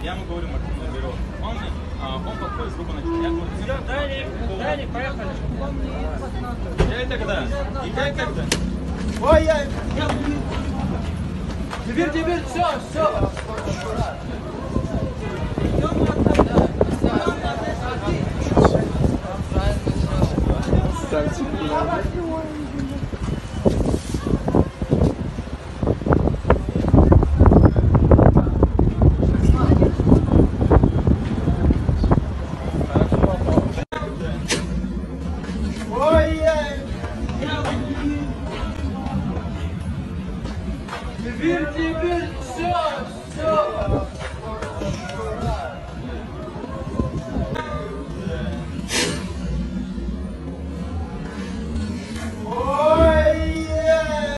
я ему говорю, Максим наберет. Он подходит, сколько на тебя. Я говорю, все, Дарик, поехали. Я и тогда. Ой, я... Теперь, все. Теперь, все.